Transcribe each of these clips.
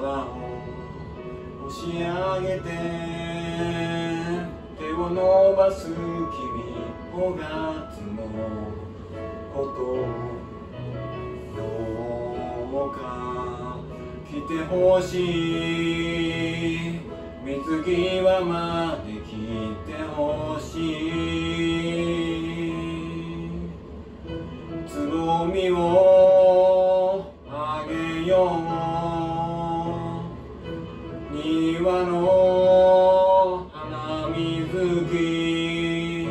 押し上げて手を伸ばす君5月のことどうか来てほしい水際まで来てほしいつぼみをあげよう庭の花水木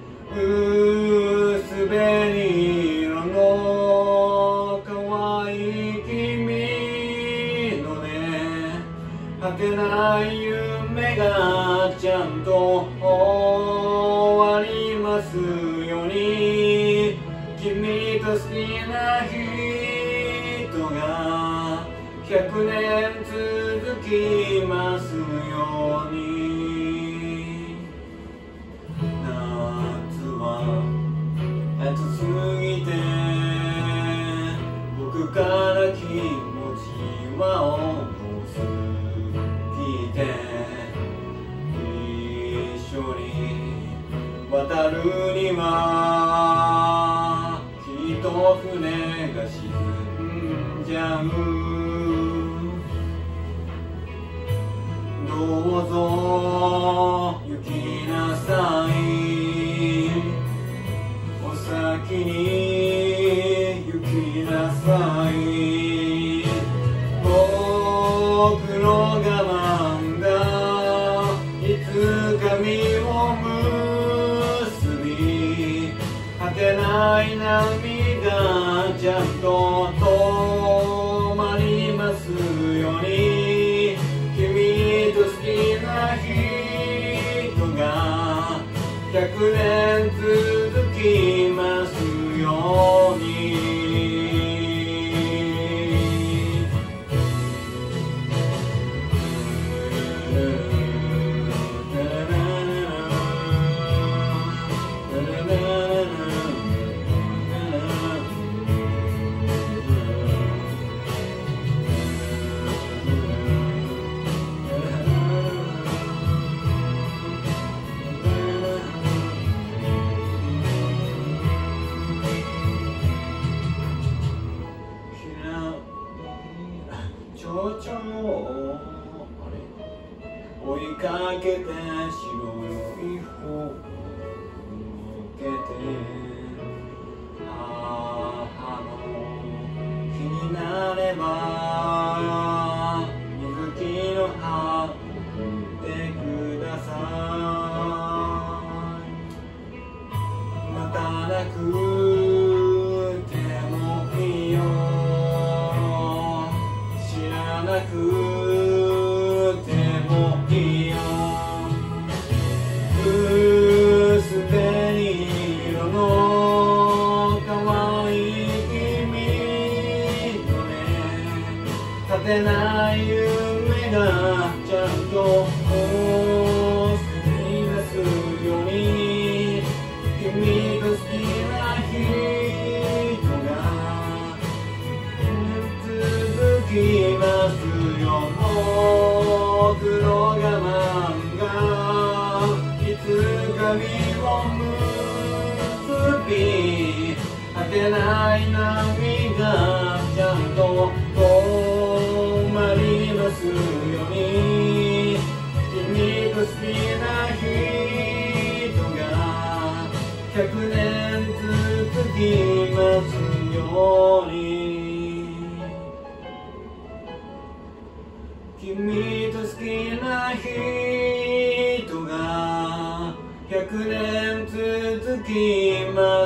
薄紅色の可愛い君のね果てない夢がちゃんと終わりますように君と好きな人が100年続きますように夏は暑すぎて僕から気持ちは重すぎて一緒に渡るにはきっと船が沈んじゃうどうぞ行きなさいお先に行きなさい僕の我慢がいつか実を結び果てない波がちゃんと止まりますように君と好きな人が100年続きますように追いかけて白い方を向けて母の日になれば水木の葉を振ってくださいまたなくてもいいよ知らなく薄紅色の可愛い君のね果てない夢がちゃんと過ぎますように君と好きな人が続きますよ僕の我慢がいつか実を結び果てない波がちゃんと止まりますように君と好きな人が100年続きますように君と好きな人が100年続きます